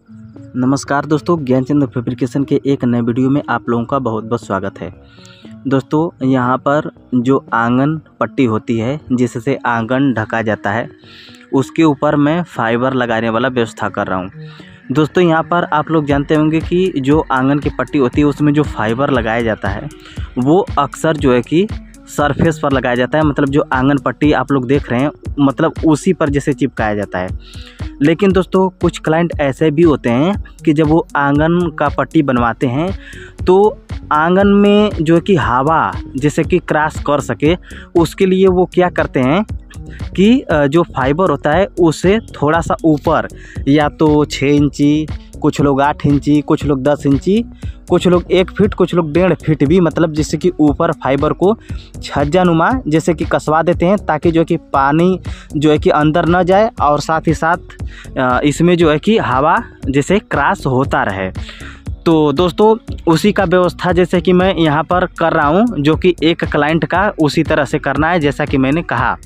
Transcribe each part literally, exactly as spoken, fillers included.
नमस्कार दोस्तों, ज्ञानचंद फैब्रिकेशन के एक नए वीडियो में आप लोगों का बहुत बहुत स्वागत है। दोस्तों यहाँ पर जो आंगन पट्टी होती है जिससे आंगन ढका जाता है, उसके ऊपर मैं फाइबर लगाने वाला व्यवस्था कर रहा हूँ। दोस्तों यहाँ पर आप लोग जानते होंगे कि जो आंगन की पट्टी होती है उसमें जो फाइबर लगाया जाता है वो अक्सर जो है कि सरफेस पर लगाया जाता है। मतलब जो आंगन पट्टी आप लोग देख रहे हैं मतलब उसी पर जैसे चिपकाया जाता है। लेकिन दोस्तों कुछ क्लाइंट ऐसे भी होते हैं कि जब वो आंगन का पट्टी बनवाते हैं तो आंगन में जो है कि हवा जैसे कि क्रॉस कर सके, उसके लिए वो क्या करते हैं कि जो फाइबर होता है उसे थोड़ा सा ऊपर, या तो छः इंची, कुछ लोग आठ इंची, कुछ लोग दस इंची, कुछ लोग एक फीट, कुछ लोग डेढ़ फीट भी, मतलब जिससे कि ऊपर फाइबर को छज्जानुमा जैसे कि कसवा देते हैं, ताकि जो है कि पानी जो है कि अंदर न जाए और साथ ही साथ इसमें जो है कि हवा जैसे क्रॉस होता रहे। तो दोस्तों उसी का व्यवस्था जैसे कि मैं यहाँ पर कर रहा हूँ, जो कि एक क्लाइंट का उसी तरह से करना है जैसा कि मैंने कहा।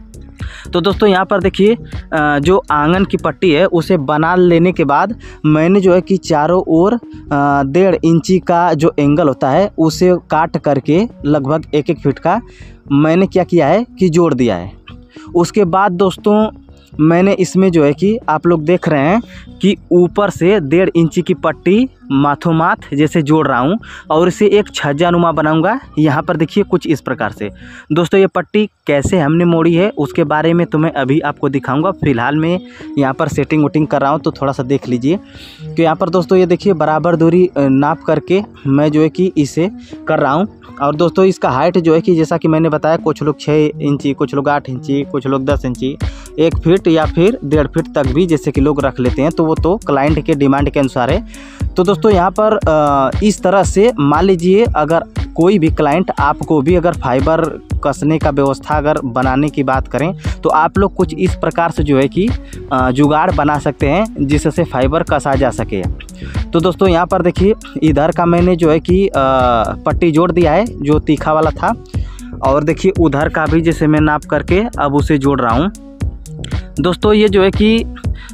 तो दोस्तों यहाँ पर देखिए जो आंगन की पट्टी है उसे बना लेने के बाद मैंने जो है कि चारों ओर डेढ़ इंची का जो एंगल होता है उसे काट करके लगभग एक एक फीट का मैंने क्या किया है कि जोड़ दिया है। उसके बाद दोस्तों मैंने इसमें जो है कि आप लोग देख रहे हैं कि ऊपर से डेढ़ इंची की पट्टी माथों माथ जैसे जोड़ रहा हूँ और इसे एक छज्जानुमा बनाऊंगा। यहाँ पर देखिए कुछ इस प्रकार से। दोस्तों ये पट्टी कैसे हमने मोड़ी है उसके बारे में तो मैं अभी आपको दिखाऊंगा। फिलहाल मैं यहाँ पर सेटिंग वोटिंग कर रहा हूँ तो थोड़ा सा देख लीजिए। तो यहाँ पर दोस्तों ये देखिए बराबर दूरी नाप करके मैं जो है कि इसे कर रहा हूँ। और दोस्तों इसका हाइट जो है कि जैसा कि मैंने बताया, कुछ लोग छः इंची, कुछ लोग आठ इंची, कुछ लोग दस इंची, एक फीट या फिर डेढ़ फीट तक भी जैसे कि लोग रख लेते हैं। तो वो तो क्लाइंट के डिमांड के अनुसार है। तो दोस्तों यहाँ पर इस तरह से मान लीजिए अगर कोई भी क्लाइंट आपको भी अगर फाइबर कसने का व्यवस्था अगर बनाने की बात करें तो आप लोग कुछ इस प्रकार से जो है कि जुगाड़ बना सकते हैं जिससे फाइबर कसा जा सके। तो दोस्तों यहाँ पर देखिए इधर का मैंने जो है कि पट्टी जोड़ दिया है जो तीखा वाला था, और देखिए उधर का भी जैसे मैं नाप करके अब उसे जोड़ रहा हूँ। दोस्तों ये जो है कि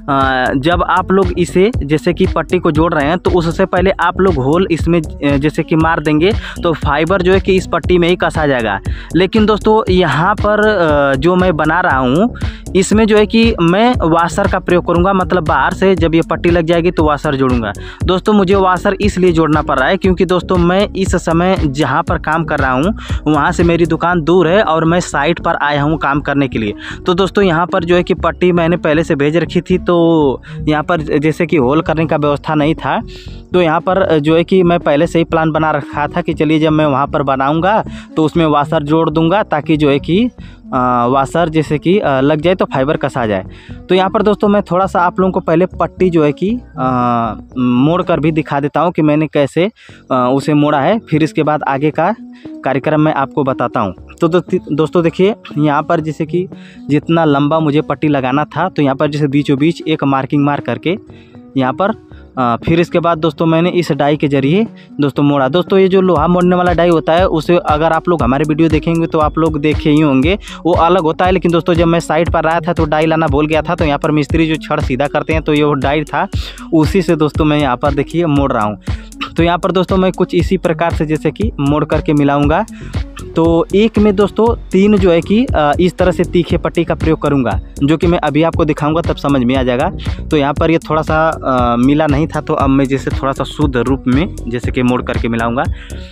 जब आप लोग इसे जैसे कि पट्टी को जोड़ रहे हैं तो उससे पहले आप लोग होल इसमें जैसे कि मार देंगे तो फाइबर जो है कि इस पट्टी में ही कसा जाएगा। लेकिन दोस्तों यहाँ पर जो मैं बना रहा हूँ इसमें जो है कि मैं वाशर का प्रयोग करूँगा। मतलब बाहर से जब ये पट्टी लग जाएगी तो वाशर जोड़ूंगा। दोस्तों मुझे वाशर इसलिए जोड़ना पड़ रहा है क्योंकि दोस्तों मैं इस समय जहाँ पर काम कर रहा हूँ वहाँ से मेरी दुकान दूर है और मैं साइट पर आया हूँ काम करने के लिए। तो दोस्तों यहाँ पर जो है कि पट्टी मैंने पहले से भेज रखी थी, तो यहाँ पर जैसे कि होल करने का व्यवस्था नहीं था। तो यहाँ पर जो है कि मैं पहले से ही प्लान बना रखा था कि चलिए जब मैं वहाँ पर बनाऊँगा तो उसमें वाशर जोड़ दूँगा ताकि जो है कि वाशर जैसे कि लग जाए तो फाइबर कसा जाए। तो यहाँ पर दोस्तों मैं थोड़ा सा आप लोगों को पहले पट्टी जो है कि मोड़ कर भी दिखा देता हूँ कि मैंने कैसे आ, उसे मोड़ा है, फिर इसके बाद आगे का कार्यक्रम मैं आपको बताता हूँ। तो दो, दोस्तों देखिए यहाँ पर जैसे कि जितना लंबा मुझे पट्टी लगाना था तो यहाँ पर जैसे बीचों बीच एक मार्किंग मार करके यहाँ पर आ, फिर इसके बाद दोस्तों मैंने इस डाई के जरिए दोस्तों मोड़ा। दोस्तों ये जो लोहा मोड़ने वाला डाई होता है उसे अगर आप लोग हमारे वीडियो देखेंगे तो आप लोग देखे ही होंगे, वो अलग होता है। लेकिन दोस्तों जब मैं साइड पर आया था तो डाई लाना भूल गया था, तो यहाँ पर मिस्त्री जो छड़ सीधा करते हैं तो ये वो डाई था, उसी से दोस्तों मैं यहाँ पर देखिए मोड़ रहा हूँ। तो यहाँ पर दोस्तों मैं कुछ इसी प्रकार से जैसे कि मोड़ करके मिलाऊंगा। तो एक में दोस्तों तीन जो है कि इस तरह से तीखे पट्टी का प्रयोग करूंगा, जो कि मैं अभी आपको दिखाऊंगा तब समझ में आ जाएगा। तो यहाँ पर ये थोड़ा सा आ, मिला नहीं था, तो अब मैं जैसे थोड़ा सा शुद्ध रूप में जैसे कि मोड़ करके मिलाऊंगा।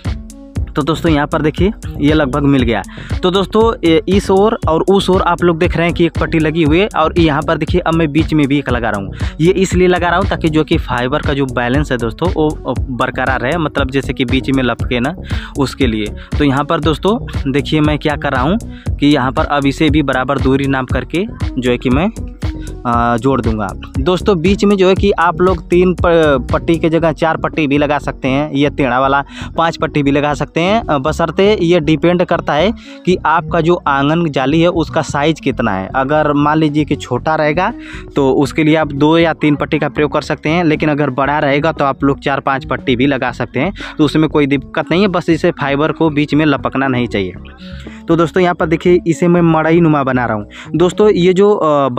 तो दोस्तों यहाँ पर देखिए ये लगभग मिल गया। तो दोस्तों इस ओर और उस ओर आप लोग देख रहे हैं कि एक पट्टी लगी हुई है, और यहाँ पर देखिए अब मैं बीच में भी एक लगा रहा हूँ। ये इसलिए लगा रहा हूँ ताकि जो कि फाइबर का जो बैलेंस है दोस्तों वो बरकरार रहे, मतलब जैसे कि बीच में लपके ना, उसके लिए। तो यहाँ पर दोस्तों देखिए मैं क्या कर रहा हूँ कि यहाँ पर अब इसे भी बराबर दूरी नाप करके जो है कि मैं जोड़ दूंगा। दोस्तों बीच में जो है कि आप लोग तीन पट्टी के जगह चार पट्टी भी लगा सकते हैं, ये टेढ़ा वाला पांच पट्टी भी लगा सकते हैं, बशर्ते ये डिपेंड करता है कि आपका जो आंगन जाली है उसका साइज कितना है। अगर मान लीजिए कि छोटा रहेगा तो उसके लिए आप दो या तीन पट्टी का प्रयोग कर सकते हैं, लेकिन अगर बड़ा रहेगा तो आप लोग चार पाँच पट्टी भी लगा सकते हैं, तो उसमें कोई दिक्कत नहीं है। बस इसे फाइबर को बीच में लपकना नहीं चाहिए। तो दोस्तों यहाँ पर देखिए इसे मैं मड़ई नुमा बना रहा हूँ। दोस्तों ये जो बनता है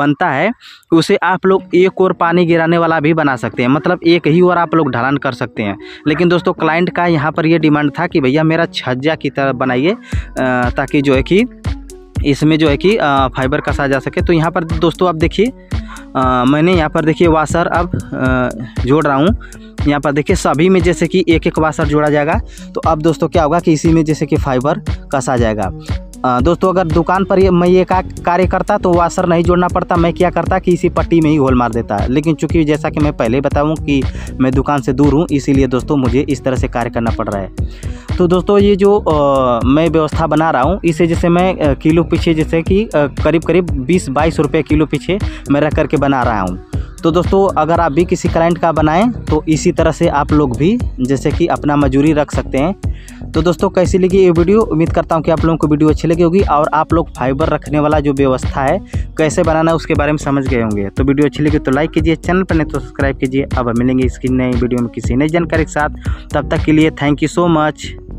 है उसे आप लोग एक और पानी गिराने वाला भी बना सकते हैं, मतलब एक ही और आप लोग ढलान कर सकते हैं। लेकिन दोस्तों क्लाइंट का यहाँ पर ये डिमांड था कि भैया मेरा छज्जा की तरह बनाइए ताकि जो है कि इसमें जो है कि फाइबर कसा जा सके। तो यहाँ पर दोस्तों आप देखिए मैंने यहाँ पर देखिए वाशर अब जोड़ रहा हूँ। यहाँ पर देखिए सभी में जैसे कि एक एक वाशर जोड़ा जाएगा। तो अब दोस्तों क्या होगा कि इसी में जैसे कि फाइबर कसा जाएगा। दोस्तों अगर दुकान पर ये मैं ये का कार्य करता तो वाशर नहीं जोड़ना पड़ता, मैं क्या करता कि इसी पट्टी में ही होल मार देता। लेकिन चूंकि जैसा कि मैं पहले बताऊं कि मैं दुकान से दूर हूं, इसीलिए दोस्तों मुझे इस तरह से कार्य करना पड़ रहा है। तो दोस्तों ये जो आ, मैं व्यवस्था बना रहा हूं, इसे जैसे मैं किलो पीछे जैसे कि करीब करीब बीस बाईस रुपये किलो पीछे मैं रख करके बना रहा हूँ। तो दोस्तों अगर आप भी किसी क्लाइंट का बनाएं तो इसी तरह से आप लोग भी जैसे कि अपना मजूरी रख सकते हैं। तो दोस्तों कैसी लगी ये वीडियो, उम्मीद करता हूं कि आप लोगों को वीडियो अच्छी लगी होगी और आप लोग फाइबर रखने वाला जो व्यवस्था है कैसे बनाना है उसके बारे में समझ गए होंगे। तो वीडियो अच्छी लगी तो लाइक कीजिए, चैनल पर नहीं तो सब्सक्राइब कीजिए। अब मिलेंगे इसकी नई वीडियो में किसी नई जानकारी के साथ, तब तक के लिए थैंक यू सो मच।